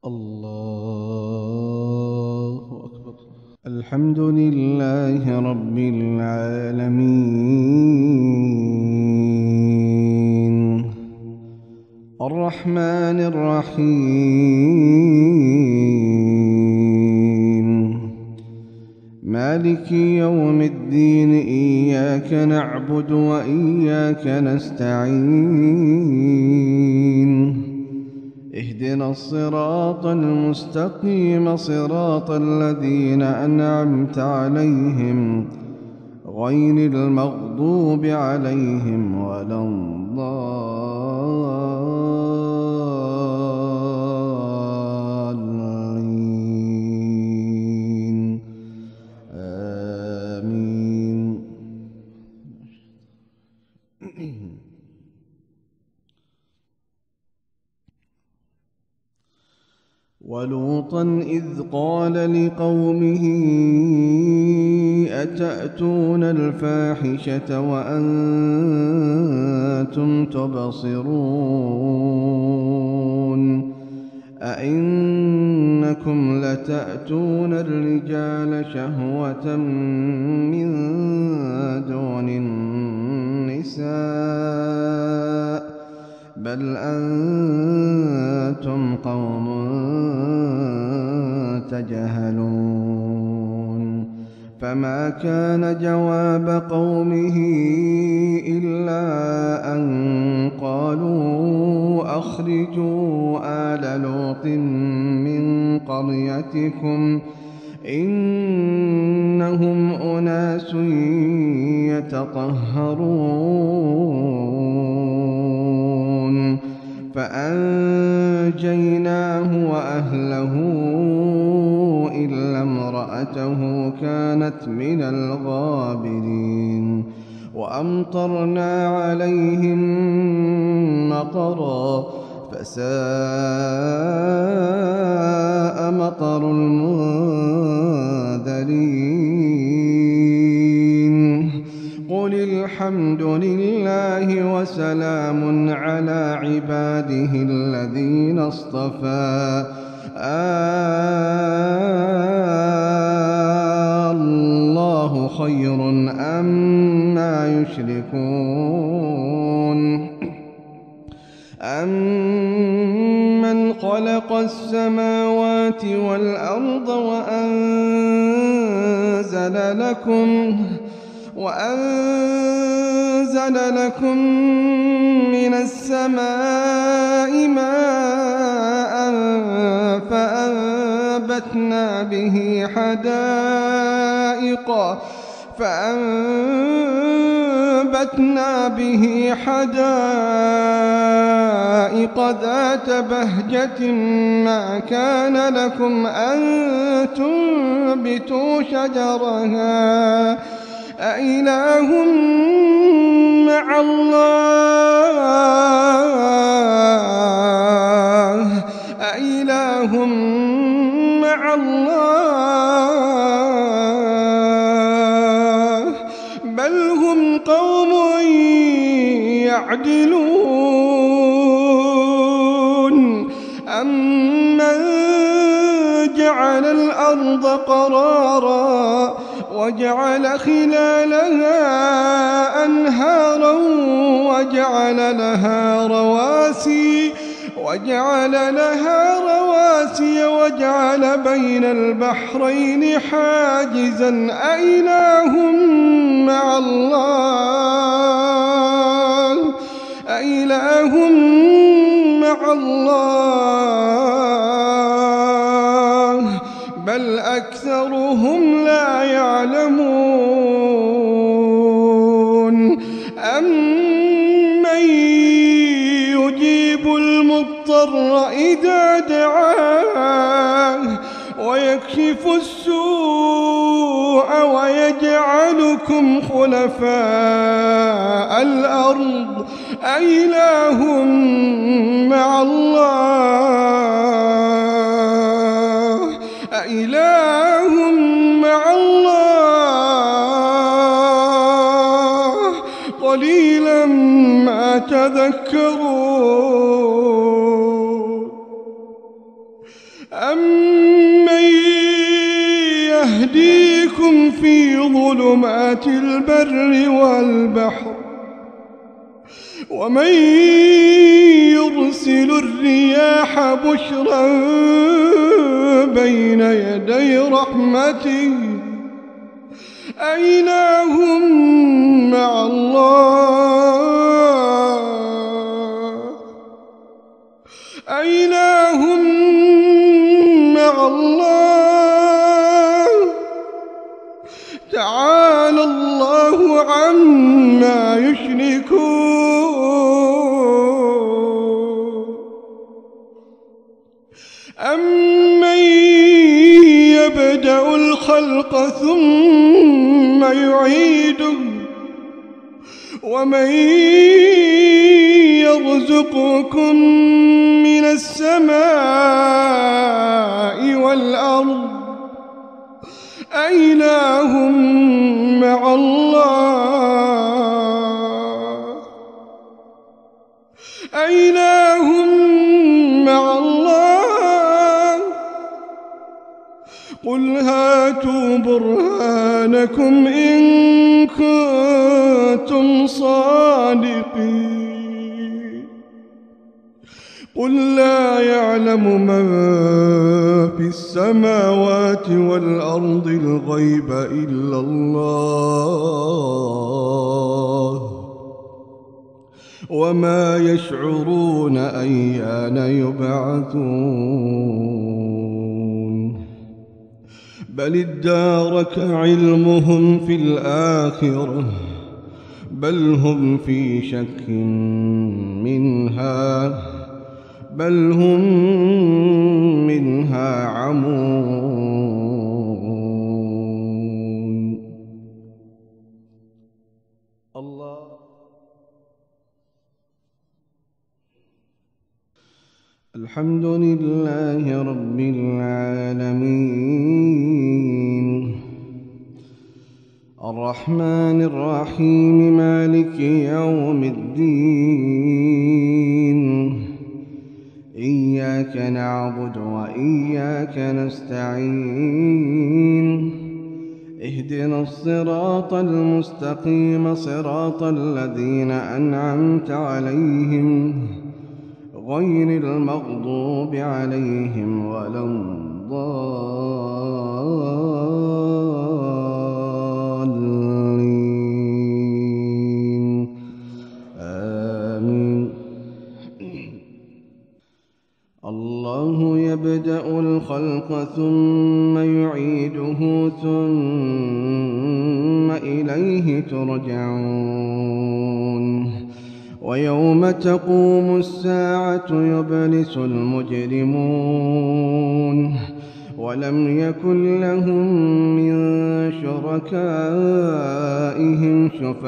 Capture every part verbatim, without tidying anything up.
الله أكبر. الحمد لله رب العالمين الرحمن الرحيم مالك يوم الدين إياك نعبد وإياك نستعين اهدنا الصراط المستقيم صراط الذين أنعمت عليهم غير المغضوب عليهم ولا الضالين آمين. ولوطا إذ قال لقومه أتأتون الفاحشة وأنتم تبصرون أئنكم لتأتون الرجال شهوة من دون النساء بل أنتم قوم تجهلون. فما كان جواب قومه إلا أن قالوا أخرجوا آل لوط من قريتكم إنهم أناس يتطهرون. فأنجيناه وأهله إلا امرأته كانت من الغابرين. وأمطرنا عليهم مطرا فساء مطر المنذرين. قل الحمد لله وسلام على عباده الذين اصطفى الله خير أما يشركون. أمن خلق السماوات والأرض وأنزل لكم وأنزل لكم من السماء ماء فأنبتنا به حدائق فأنبتنا به حدائق ذات بهجة ما كان لكم أن تنبتوا شجرها أإله مع الله أإله مع الله بل هم قوم يعدلون. أمن جعل الأرض قرارا وجعل خلالها أنهارا وجعل لها رواسي وجعل لها رواسي وجعل بين البحرين حاجزا أإله مع الله أإله مع الله بل أكثرهم لا يعلمون. أمن يجيب المضطر إذا دعاه ويكشف السوء ويجعلكم خلفاء الأرض أإله مع الله أإله مع الله قليلا ما تذكرون. ظلمات البر والبحر ومن يرسل الرياح بشرا بين يدي رحمته أإله مع الله أإله مع الله تعالى الله عما يشركون أمن يبدأ الخلق ثم يعيده ومن يرزقكم من السماء والأرض أإله مع الله أإله مع الله قل هاتوا برهانكم إن كنتم صادقين قل لا يعلم من في السماوات والأرض الغيب إلا الله وما يشعرون أيان يبعثون بل ادارك علمهم في الآخرة بل هم في شك منها بل هم منها عمون. الله الحمد لله رب العالمين الرحمن الرحيم مالك يوم الدين إياك نعبد وإياك نستعين اهدنا الصراط المستقيم صراط الذين أنعمت عليهم غير المغضوب عليهم ولا الضالين آمين. الله يبدأ الخلق ثم يعيده ثم إليه ترجعون ويوم تقوم الساعة يبلس المجرمون ولم يكن لهم من شركائهم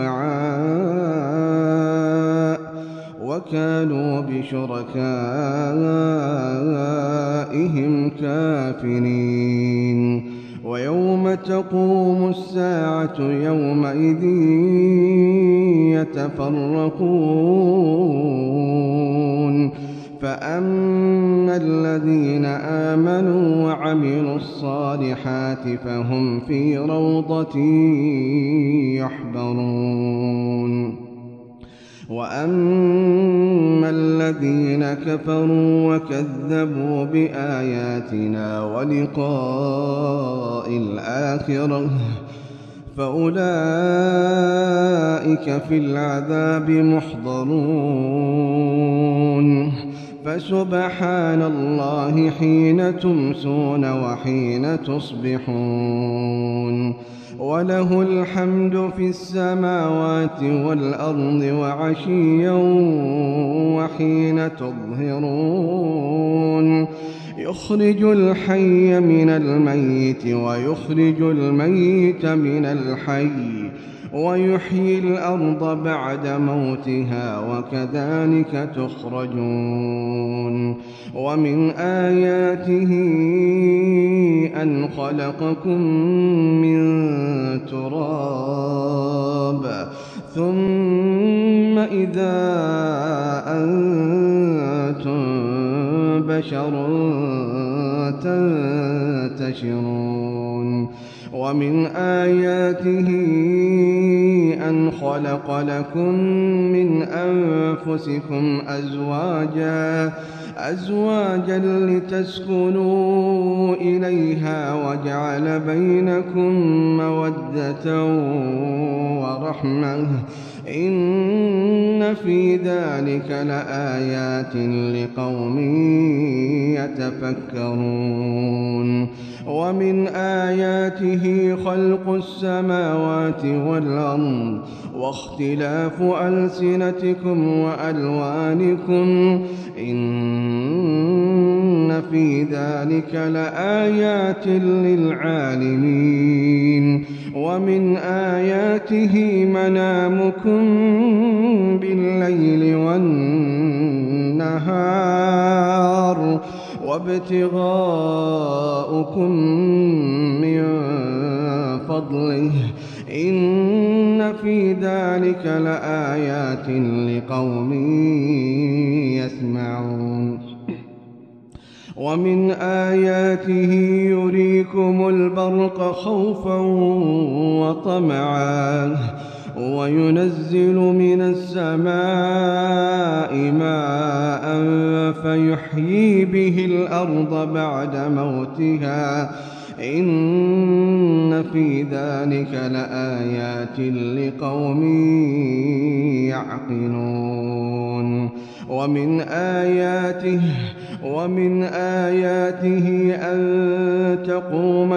شفعاء وكانوا بشركائهم كافرين ويوم تقوم الساعة يومئذ يتفرقون فأما الذين آمنوا وعملوا الصالحات فهم في روضة يحبرون وأما الذين كفروا وكذبوا بآياتنا ولقاء الآخرة فأولئك في العذاب محضرون فسبحان الله حين تمسون وحين تصبحون وله الحمد في السماوات والأرض وعشيا وحين تظهرون يخرج الحي من الميت ويخرج الميت من الحي ويحيي الأرض بعد موتها وكذلك تخرجون ومن آياته أن خلقكم من تراب ثم إذا أنتم بشر تنتشرون ومن آياته أن خلق لكم من أنفسكم أزواجا أزواجا لتسكنوا إليها وجعل بينكم مودة ورحمة إن في ذلك لآيات لقوم يتفكرون ومن آياته خلق السماوات والأرض واختلاف ألسنتكم وألوانكم إن في ذلك لآيات للعالمين ومن آياته منامكم بالليل والنهار وابتغاؤكم من فضله إن في ذلك لآيات لقوم يسمعون ومن آياته يريكم البرق خوفا وطمعا وينزل من السماء ماء فيحيي به الأرض بعد موتها إن في ذلك لآيات لقوم يعقلون ومن آياته ومن آياته أن تقوم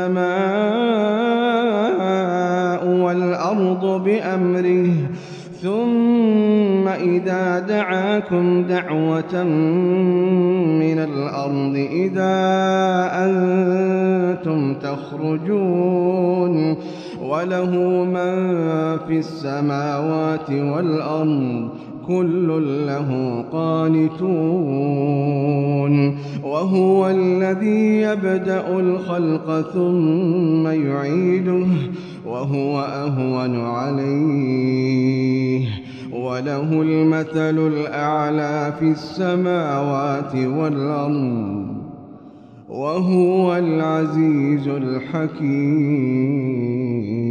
السماء والأرض بأمره ثم إذا دعاكم دعوة من الأرض إذا أنتم تخرجون وله من في السماوات والأرض كل له قانتون وهو الذي يبدأ الخلق ثم يعيده وهو أهون عليه وله المثل الأعلى في السماوات والأرض وهو العزيز الحكيم.